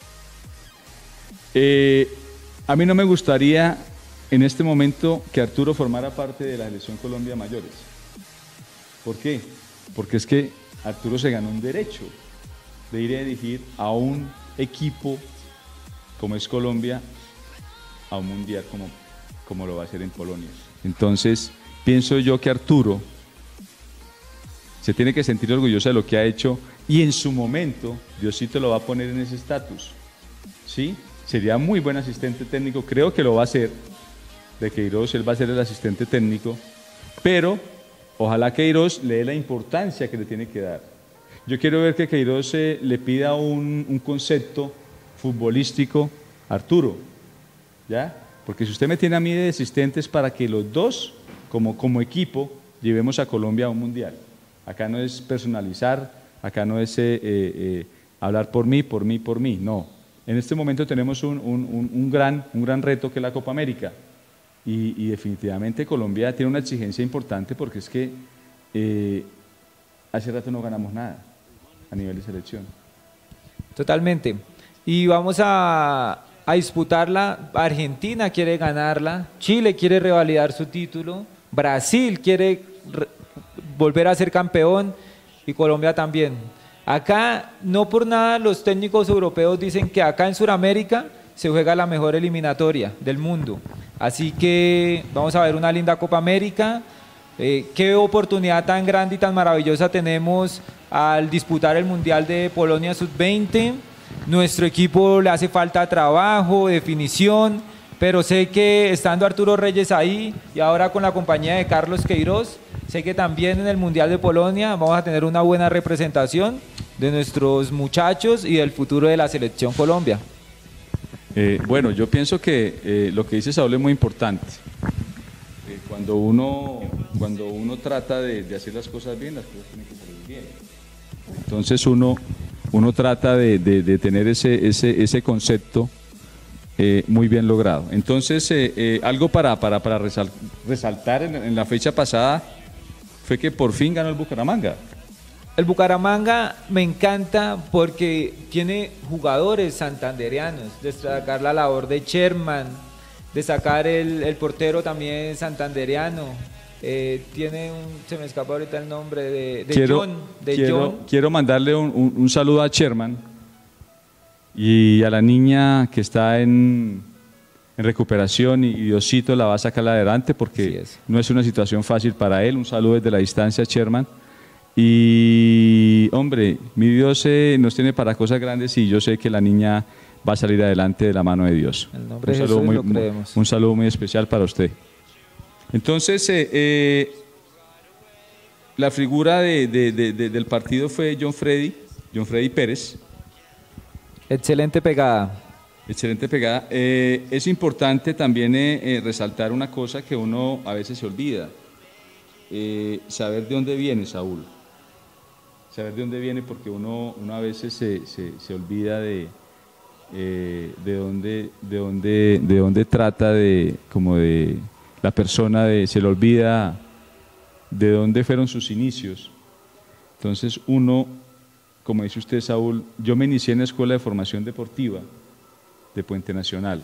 Eh, a mí no me gustaría en este momento que Arturo formara parte de la selección Colombia Mayores. ¿Por qué? Porque es que Arturo se ganó un derecho de ir a dirigir a un equipo como es Colombia a un mundial como, como lo va a hacer en Polonia. Entonces, pienso yo que Arturo se tiene que sentir orgulloso de lo que ha hecho y en su momento Diosito lo va a poner en ese estatus. ¿Sí? Sería muy buen asistente técnico, creo que lo va a hacer, de Queiroz, él va a ser el asistente técnico, pero ojalá Queiroz le dé la importancia que le tiene que dar. Yo quiero ver que Queiroz eh, le pida un, un concepto futbolístico a Arturo, ¿ya? Porque si usted me tiene a mí de asistentes para que los dos, como, como equipo, llevemos a Colombia a un mundial. Acá no es personalizar, acá no es eh, eh, hablar por mí, por mí, por mí, no. En este momento tenemos un, un, un, un, gran, un gran reto que es la Copa América. Y, y definitivamente Colombia tiene una exigencia importante porque es que eh, hace rato no ganamos nada a nivel de selección. Totalmente. Y vamos a, a disputarla. Argentina quiere ganarla, Chile quiere revalidar su título, Brasil quiere re, volver a ser campeón y Colombia también. Acá, no por nada, los técnicos europeos dicen que acá en Sudamérica se juega la mejor eliminatoria del mundo. Así que vamos a ver una linda Copa América. Eh, qué oportunidad tan grande y tan maravillosa tenemos al disputar el Mundial de Polonia sub veinte. Nuestro equipo le hace falta trabajo, definición, pero sé que estando Arturo Reyes ahí y ahora con la compañía de Carlos Queiroz, sé que también en el Mundial de Polonia vamos a tener una buena representación de nuestros muchachos y del futuro de la selección Colombia. Eh, bueno, yo pienso que eh, lo que dice Saúl es muy importante. Eh, cuando, uno, cuando uno trata de, de hacer las cosas bien, las cosas tienen que salir bien. Entonces uno, uno trata de, de, de tener ese, ese, ese concepto eh, muy bien logrado. Entonces, eh, eh, algo para, para, para resal, resaltar en, en la fecha pasada fue que por fin ganó el Bucaramanga. El Bucaramanga me encanta porque tiene jugadores santandereanos, destacar la labor de Sherman, de sacar el, el portero también santandereano, eh, tiene un, se me escapa ahorita el nombre, de, de quiero, John. De quiero, John. quiero mandarle un, un, un saludo a Sherman y a la niña que está en, en recuperación y Diosito la va a sacar adelante porque es. no es una situación fácil para él. Un saludo desde la distancia, Sherman. Y hombre, mi Dios eh, nos tiene para cosas grandes y yo sé que la niña va a salir adelante de la mano de Dios. El nombre un, de saludo Jesús muy, lo creemos. un saludo muy especial para usted. Entonces, eh, eh, la figura de, de, de, de, del partido fue John Freddy, John Freddy Pérez. Excelente pegada. Excelente pegada. Eh, es importante también eh, eh, resaltar una cosa que uno a veces se olvida, eh, saber de dónde viene Saúl. Saber de dónde viene porque uno, uno a veces se, se, se olvida de, eh, de, dónde, de, dónde, de dónde trata de, como de la persona, de, se le olvida de dónde fueron sus inicios. Entonces uno, como dice usted, Saúl, yo me inicié en la Escuela de Formación Deportiva de Puente Nacional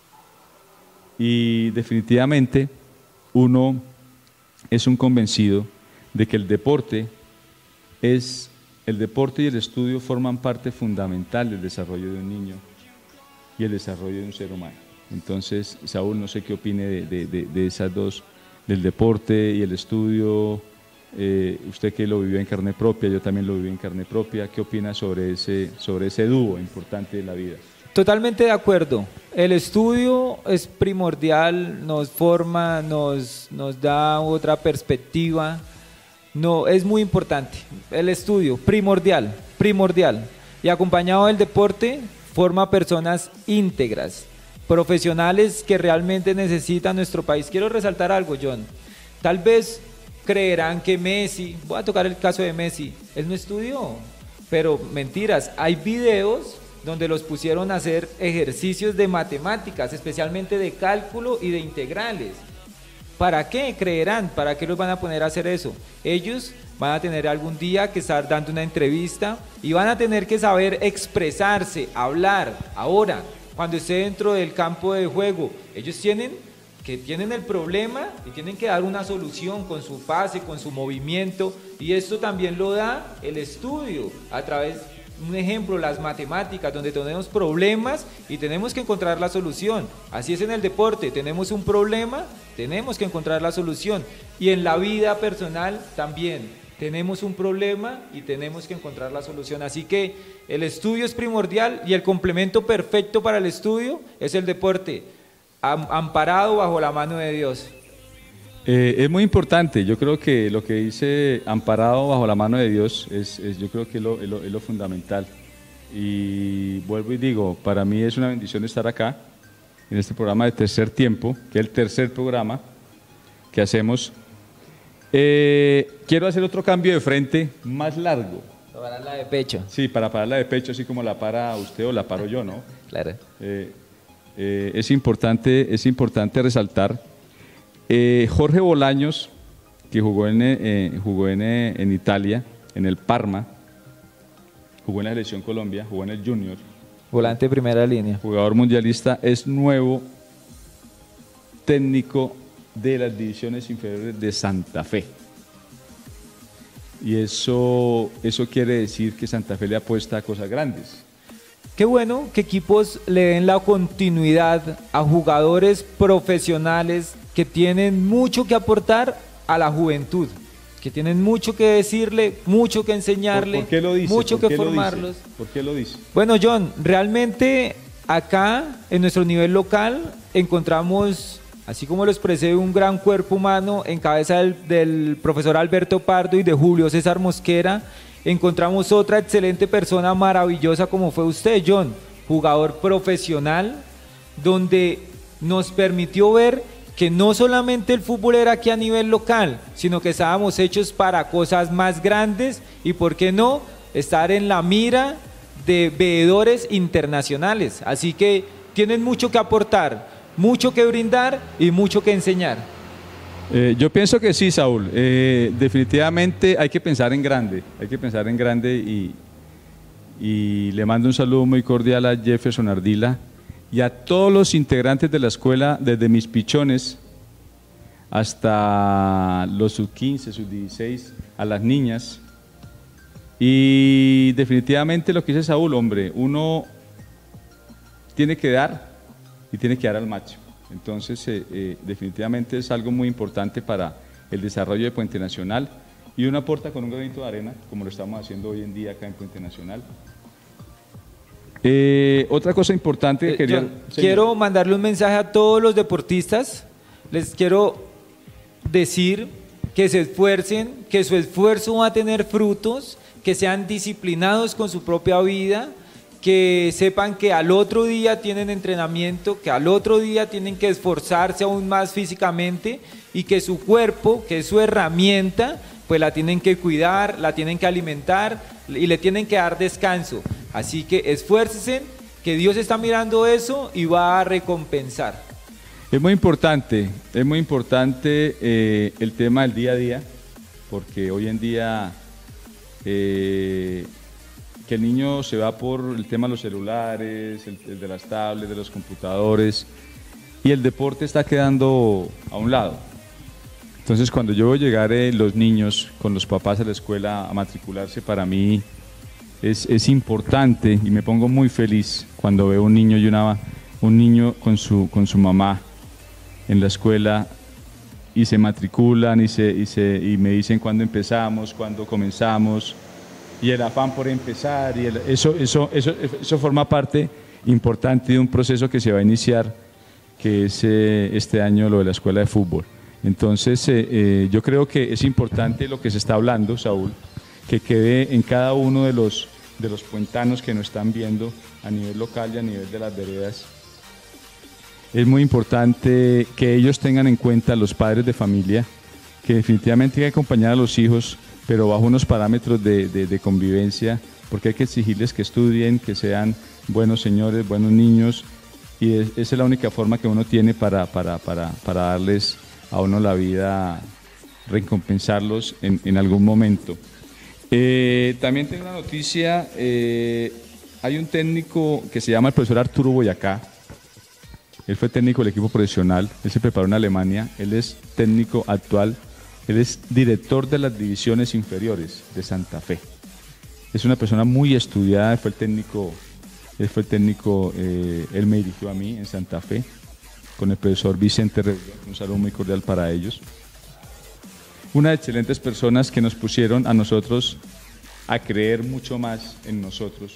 y definitivamente uno es un convencido de que el deporte es el deporte y el estudio forman parte fundamental del desarrollo de un niño y el desarrollo de un ser humano. Entonces, Saúl, no sé qué opine de, de, de, de esas dos, del deporte y el estudio, eh, usted que lo vivió en carne propia, yo también lo viví en carne propia, ¿qué opina sobre ese, sobre ese dúo importante de la vida? Totalmente de acuerdo. El estudio es primordial, nos forma, nos, nos da otra perspectiva. No, es muy importante. El estudio, primordial, primordial. Y acompañado del deporte, forma personas íntegras, profesionales que realmente necesita nuestro país. Quiero resaltar algo, John. Tal vez creerán que Messi, voy a tocar el caso de Messi, él no estudió, pero mentiras, hay videos donde los pusieron a hacer ejercicios de matemáticas, especialmente de cálculo y de integrales. ¿Para qué creerán? ¿Para qué los van a poner a hacer eso? Ellos van a tener algún día que estar dando una entrevista y van a tener que saber expresarse, hablar. Ahora, cuando esté dentro del campo de juego, ellos tienen que tienen el problema y tienen que dar una solución con su pase, con su movimiento, y esto también lo da el estudio a través de un ejemplo, las matemáticas, donde tenemos problemas y tenemos que encontrar la solución. Así es en el deporte, tenemos un problema, tenemos que encontrar la solución. Y en la vida personal también, tenemos un problema y tenemos que encontrar la solución. Así que el estudio es primordial y el complemento perfecto para el estudio es el deporte, amparado bajo la mano de Dios. Eh, es muy importante, yo creo que lo que dice amparado bajo la mano de Dios es, es yo creo que es lo, es, lo, es lo fundamental. Y vuelvo y digo, para mí es una bendición estar acá, en este programa de Tercer Tiempo, que es el tercer programa que hacemos. Eh, quiero hacer otro cambio de frente más largo. Para pararla de pecho. Sí, para pararla de pecho, así como la para usted o la paro yo, ¿no? Claro. Eh, eh, es importante, es importante resaltar. Eh, Jorge Bolaños, que jugó, en, eh, jugó en, eh, en Italia, en el Parma, jugó en la Selección Colombia, jugó en el Junior. Volante de primera línea. Jugador mundialista, es nuevo técnico de las divisiones inferiores de Santa Fe. Y eso, eso quiere decir que Santa Fe le apuesta a cosas grandes. Qué bueno que equipos le den la continuidad a jugadores profesionales que tienen mucho que aportar a la juventud, que tienen mucho que decirle, mucho que enseñarle, ¿Por, por qué lo dice? mucho ¿Por que qué formarlos. ¿Por qué lo dice? Bueno, John, realmente acá en nuestro nivel local encontramos, así como lo expresé, un gran cuerpo humano en cabeza del, del profesor Alberto Pardo y de Julio César Mosquera. Encontramos otra excelente persona maravillosa como fue usted, John, jugador profesional, donde nos permitió ver que no solamente el fútbol era aquí a nivel local, sino que estábamos hechos para cosas más grandes y, ¿por qué no?, estar en la mira de veedores internacionales. Así que tienen mucho que aportar, mucho que brindar y mucho que enseñar. Eh, yo pienso que sí, Saúl. Eh, definitivamente hay que pensar en grande, hay que pensar en grande y, y le mando un saludo muy cordial a Jefferson Ardila y a todos los integrantes de la escuela, desde mis pichones hasta los sub quince, sub dieciséis, a las niñas. Y definitivamente lo que dice Saúl, hombre, uno tiene que dar y tiene que dar al máximo. Entonces, eh, eh, definitivamente es algo muy importante para el desarrollo de Puente Nacional y uno aporta con un granito de arena, como lo estamos haciendo hoy en día acá en Puente Nacional. Eh, otra cosa importante que Eh, quería... John, quiero mandarle un mensaje a todos los deportistas. Les quiero decir que se esfuercen, que su esfuerzo va a tener frutos, que sean disciplinados con su propia vida, que sepan que al otro día tienen entrenamiento, que al otro día tienen que esforzarse aún más físicamente y que su cuerpo, que es su herramienta, pues la tienen que cuidar, la tienen que alimentar y le tienen que dar descanso. Así que esfuércense, que Dios está mirando eso y va a recompensar. Es muy importante, es muy importante eh, el tema del día a día, porque hoy en día... Eh, que el niño se va por el tema de los celulares, el, el de las tablets, de los computadores, y el deporte está quedando a un lado. Entonces, cuando yo veo llegar eh, los niños con los papás a la escuela a matricularse, para mí es, es importante y me pongo muy feliz cuando veo un niño y una, un niño con su, con su mamá en la escuela y se matriculan y, se, y, se, y me dicen cuándo empezamos, cuándo comenzamos, y el afán por empezar, y el, eso, eso, eso, eso forma parte importante de un proceso que se va a iniciar, que es eh, este año lo de la escuela de fútbol. Entonces, eh, eh, yo creo que es importante lo que se está hablando, Saúl, que quede en cada uno de los, de los puentanos que nos están viendo a nivel local y a nivel de las veredas. Es muy importante que ellos tengan en cuenta, los padres de familia, que definitivamente hay que acompañar a los hijos, pero bajo unos parámetros de, de, de convivencia, porque hay que exigirles que estudien, que sean buenos señores, buenos niños, y es, esa es la única forma que uno tiene para, para, para, para darles a uno la vida, recompensarlos en, en algún momento. Eh, también tengo una noticia, eh, hay un técnico que se llama el profesor Arturo Boyacá. Él fue técnico del equipo profesional, él se preparó en Alemania, él es técnico actual, él es director de las divisiones inferiores de Santa Fe. Es una persona muy estudiada, fue el técnico, él fue el técnico, eh, él me dirigió a mí en Santa Fe, con el profesor Vicente Rebollo, un saludo muy cordial para ellos. Unas excelentes personas que nos pusieron a nosotros a creer mucho más en nosotros,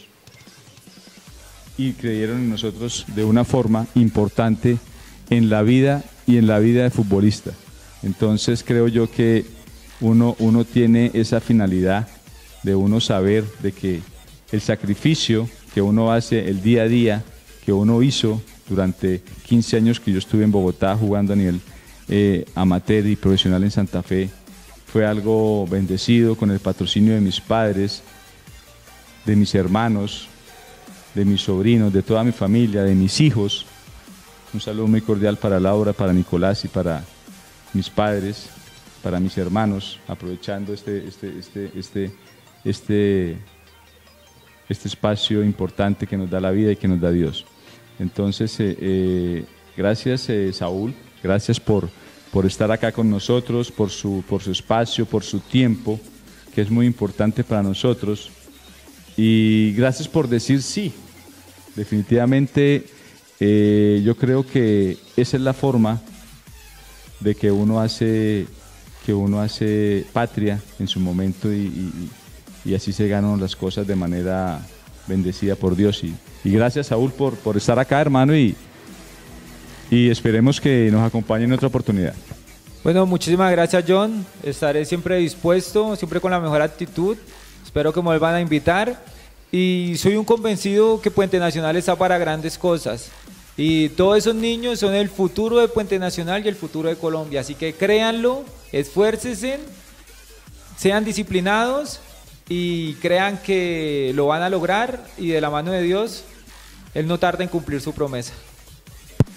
y creyeron en nosotros de una forma importante en la vida y en la vida de futbolista. Entonces creo yo que uno, uno tiene esa finalidad de uno saber de que el sacrificio que uno hace el día a día, que uno hizo durante quince años que yo estuve en Bogotá jugando a nivel eh, amateur y profesional en Santa Fe, fue algo bendecido con el patrocinio de mis padres, de mis hermanos, de mis sobrinos, de toda mi familia, de mis hijos. Un saludo muy cordial para Laura, para Nicolás y para mis padres, para mis hermanos, aprovechando este, este, este, este, este, este espacio importante que nos da la vida y que nos da Dios. Entonces, eh, eh, gracias eh, Saúl, gracias por, por estar acá con nosotros, por su, por su espacio, por su tiempo, que es muy importante para nosotros. Y gracias por decir sí. Definitivamente eh, yo creo que esa es la forma de que uno hace, que uno hace patria en su momento y, y, y así se ganan las cosas de manera bendecida por Dios. Y, y gracias, Saúl, por, por estar acá, hermano, y, y esperemos que nos acompañe en otra oportunidad. Bueno, muchísimas gracias, John. Estaré siempre dispuesto, siempre con la mejor actitud. Espero que me vuelvan a invitar. Y soy un convencido que Puente Nacional está para grandes cosas. Y todos esos niños son el futuro de Puente Nacional y el futuro de Colombia. Así que créanlo, esfuércense, sean disciplinados y crean que lo van a lograr. Y de la mano de Dios, Él no tarda en cumplir su promesa.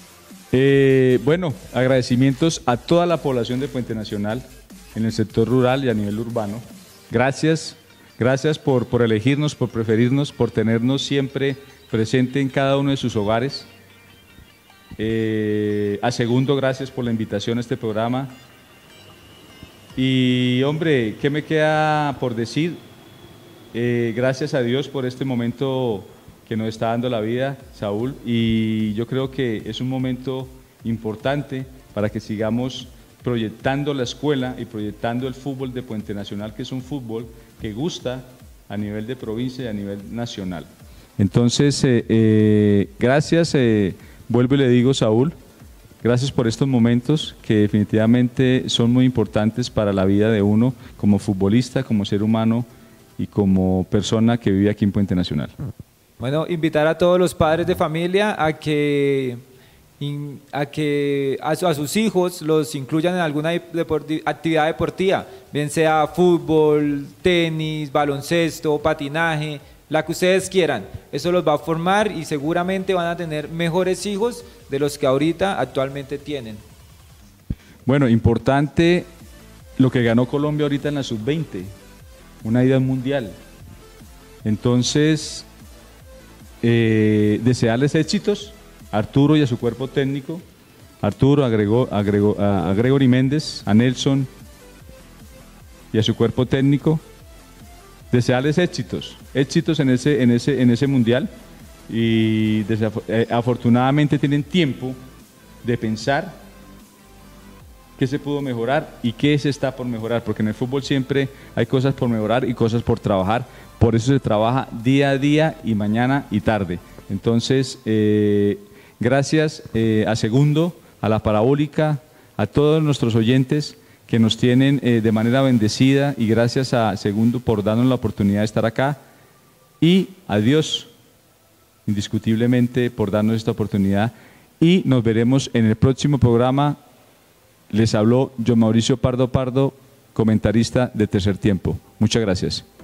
Eh, bueno, agradecimientos a toda la población de Puente Nacional, en el sector rural y a nivel urbano. Gracias, gracias por, por elegirnos, por preferirnos, por tenernos siempre presente en cada uno de sus hogares. Eh, a Segundo, gracias por la invitación a este programa. Y hombre, ¿qué me queda por decir? Eh, gracias a Dios por este momento que nos está dando la vida, Saúl, y yo creo que es un momento importante para que sigamos proyectando la escuela y proyectando el fútbol de Puente Nacional, que es un fútbol que gusta a nivel de provincia y a nivel nacional. Entonces, eh, eh, gracias, eh, vuelvo y le digo, Saúl, gracias por estos momentos que definitivamente son muy importantes para la vida de uno como futbolista, como ser humano y como persona que vive aquí en Puente Nacional. Bueno, invitar a todos los padres de familia a que, in, a, que a, su, a sus hijos los incluyan en alguna deporti, actividad deportiva, bien sea fútbol, tenis, baloncesto, patinaje, la que ustedes quieran. Eso los va a formar y seguramente van a tener mejores hijos de los que ahorita actualmente tienen. Bueno, importante lo que ganó Colombia ahorita en la sub veinte, una ida al mundial. Entonces, Eh, desearles éxitos a Arturo y a su cuerpo técnico, Arturo, agregó, agregó, a, a Gregory Méndez, a Nelson y a su cuerpo técnico, desearles éxitos, éxitos en ese, en ese, en ese mundial, y eh, afortunadamente tienen tiempo de pensar qué se pudo mejorar y qué se está por mejorar, porque en el fútbol siempre hay cosas por mejorar y cosas por trabajar. Por eso se trabaja día a día y mañana y tarde. Entonces, eh, gracias eh, a Segundo, a la Parabólica, a todos nuestros oyentes que nos tienen eh, de manera bendecida, y gracias a Segundo por darnos la oportunidad de estar acá, y a Dios, indiscutiblemente, por darnos esta oportunidad, y nos veremos en el próximo programa. Les habló John Mauricio Pardo Pardo, comentarista de Tercer Tiempo. Muchas gracias.